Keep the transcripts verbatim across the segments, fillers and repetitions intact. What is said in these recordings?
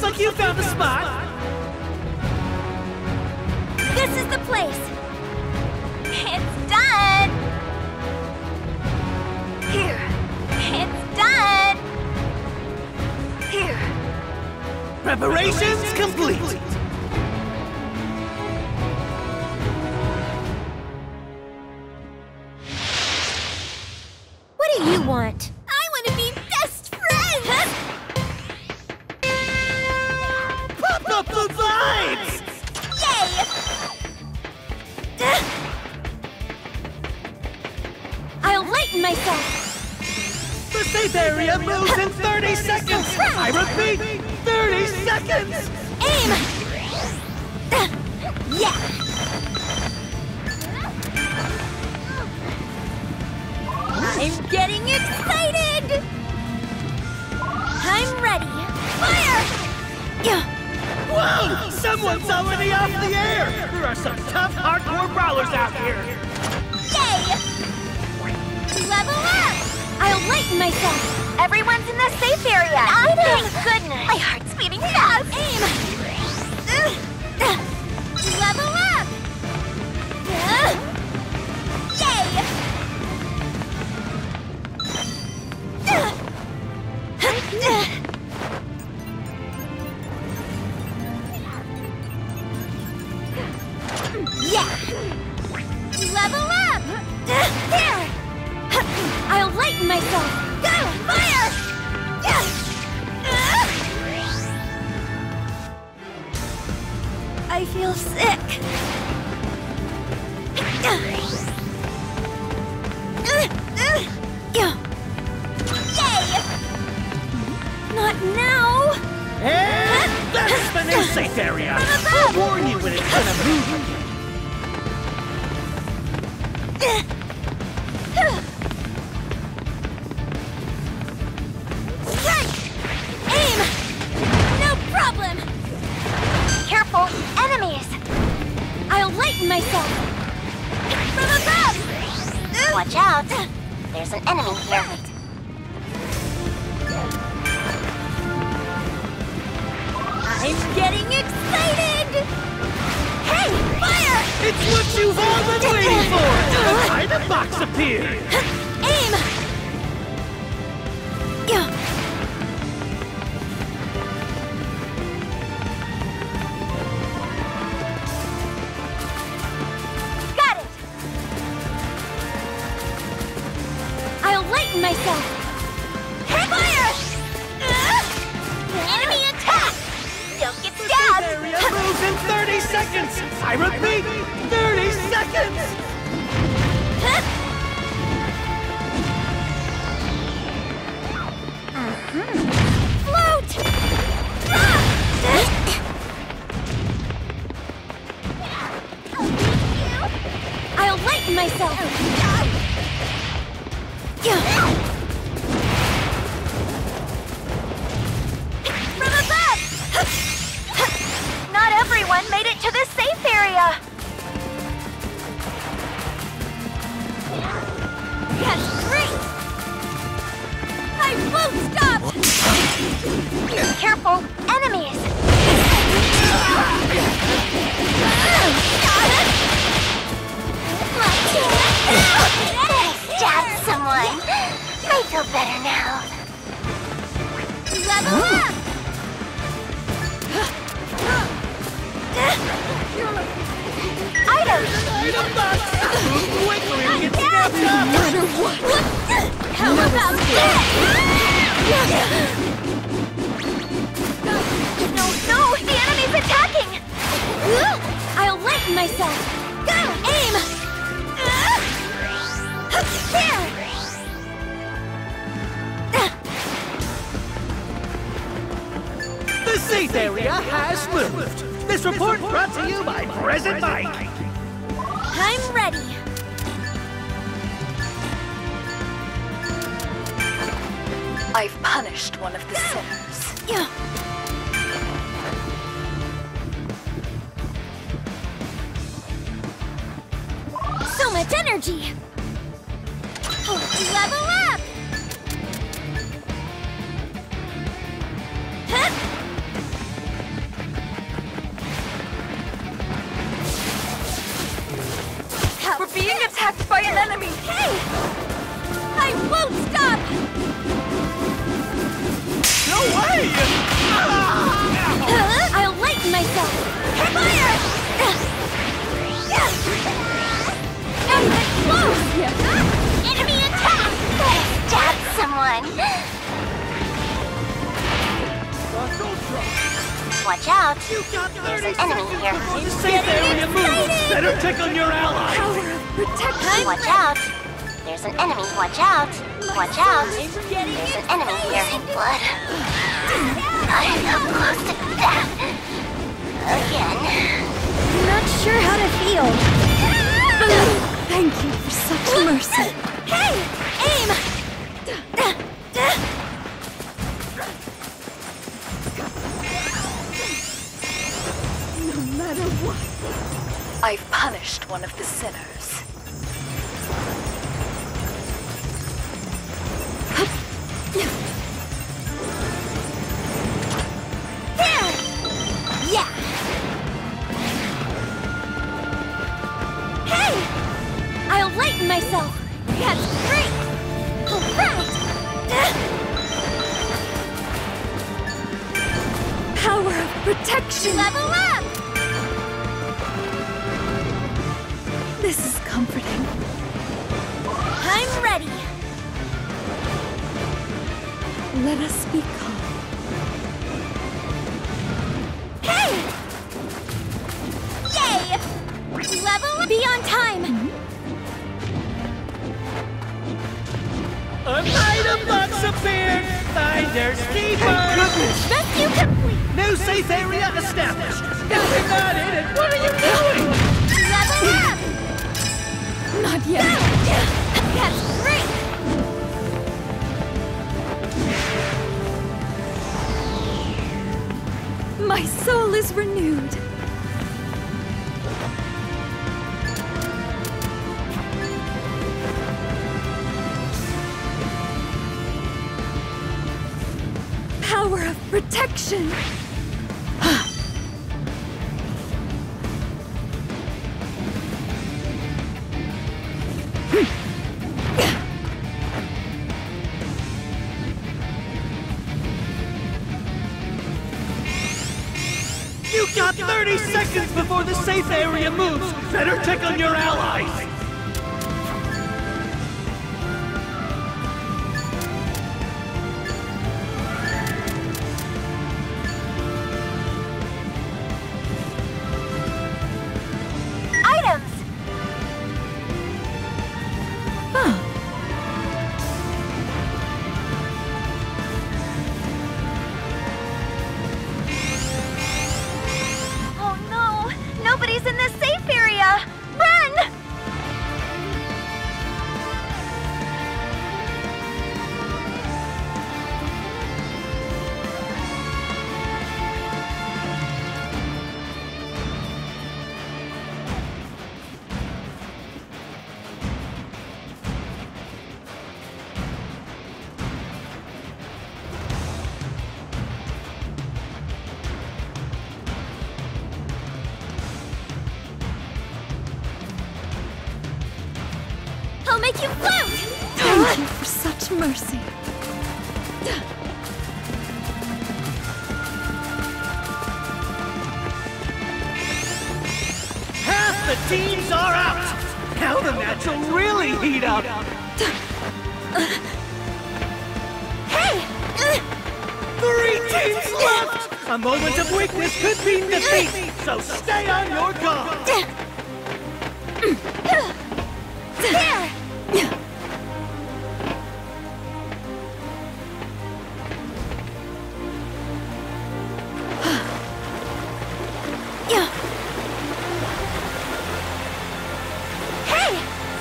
like you found the spot! This is the place! It's done! Here. It's done! Here. Preparations complete! What do you want? I want to be best friends! Pop up the vibes! Yay! I'll lighten myself! The safe area moves in thirty seconds! I repeat, thirty seconds! Aim! Yeah! I'm getting excited! I'm ready! Fire! Whoa! Someone's already off the air! There are some tough, hardcore brawlers out here! Yay! Level up! I'll lighten myself! Everyone's in the safe area! I Thank goodness! My heart's beating fast! Aim! Level up! Yay! Yeah! Level up! There! I'll lighten myself! Go! Fire! I feel sick. Yay! Not now! And that's the new safe area! I'll warn you when it's gonna move again. Strike! Aim! No problem! Careful! Enemies! I'll lighten myself! From above! Watch out! There's an enemy here. I'm getting excited! Hey! Fire! It's what you've all been waiting for! A tiny box appeared! Aim! Got it! I'll lighten myself! Hey, fire! Enemy attack! Don't get The stabbed! safe area moves in thirty seconds! I repeat, thirty seconds! Float! I'll lighten myself! From above! Not everyone made it to the safe area! That's great! I won't stop! Careful! Enemies! Stab someone! I feel better now. Level up! Items! Item box! Move quickly and get snapped up! No matter what! How about this? No, no! The enemy's attacking! I'll lighten myself! Go! Aim! There! The safe area has moved! This report brought to you by Present Mike! I'm ready! I've punished one of the sinners. Yeah. So much energy! Level up! Huh? enemy! Hey! I won't stop! No way! Uh, I'll lighten myself! Fire! Not even close! Enemy attack! Stab someone! Watch out! There's an enemy here. The safe area moves! Better check on your allies! Power of protection! Watch out! There's an enemy. Watch out! Watch out! There's an enemy here. Blood. I feel close to death. Again. I'm not sure how to feel. Thank you for such mercy. Hey! Aim! No matter what. I've punished one of the sinners. There! Yeah! Hey! I'll lighten myself! That's great! Alright! Power of protection. Level up! This is comforting. I'm ready! Let us be calm. Hey! Yay! Level be on time! An item box appeared! Finders keepers! Rescue complete! New safe area established! If you're not in it, what are you doing? Level up! Not yet. That's great! My soul is renewed. Power of protection. You got thirty seconds before the safe area moves! Better check on your allies! Items! Oh no! Nobody's in the safe area! Run! I'll make you float! Thank you for such mercy. Half the teams are out! Now the match will really heat up! Hey! Three teams left! A moment of weakness could mean defeat, so stay on your guard! There! Hey!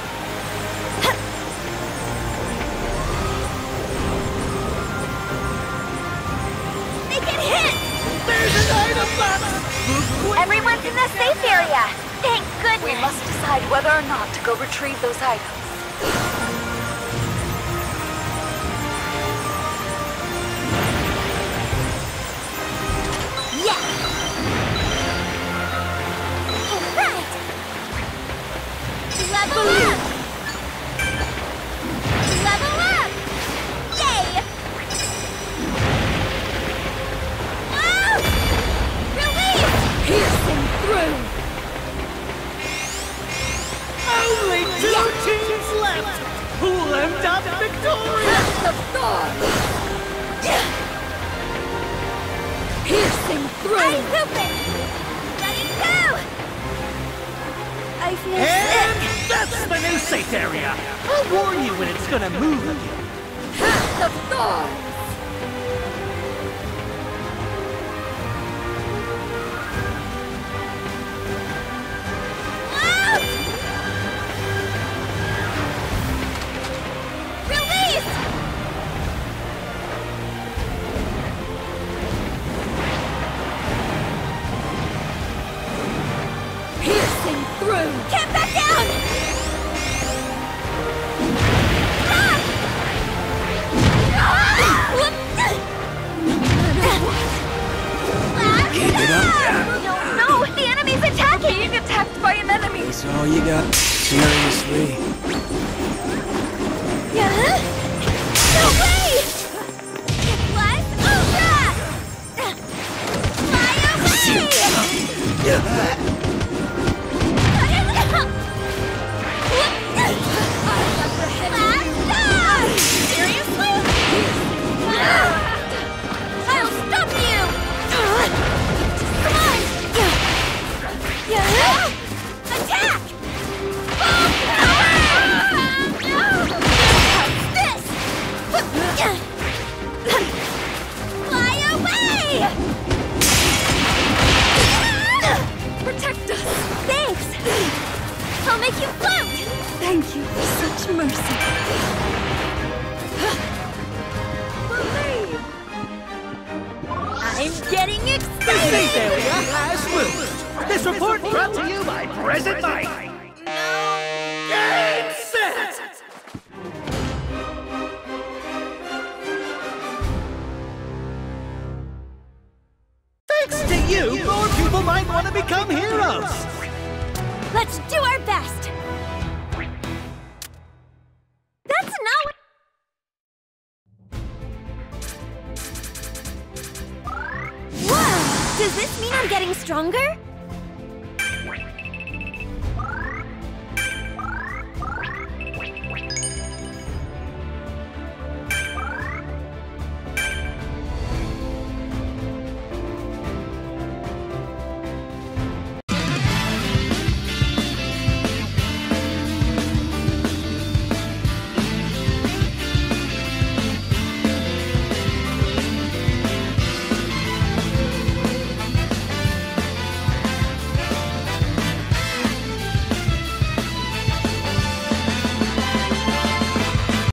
They get hit! There's an item box! Move quick! Everyone's in the safe area! Thank goodness! We must decide whether or not to go retrieve those items. Yeah! Alright! Level up! left! Who'll end up victorious? The thorn! Piercing through! Eyes open! Let it go! I feel And sick! that's the new safe area! I'll warn you when it's gonna move again. Path of thorns! Release! Piercing through! Get back down! Keep it up. No, no! The enemy's attacking! Being attacked by an enemy! That's all you got. Seriously. Yeah? No way! Plus Ultra! Fly away! Seriously? I'll stop you! Come on! Attack! This! Fly away! Protect us! Thanks! I'll make you float! Thank you for such mercy. I'm getting The excited! safe area has moved. This report brought to you by Present Mic. Game set! Thanks to you, more people might want to become heroes. Let's do our best! That's not what... Whoa! Does this mean I'm getting stronger?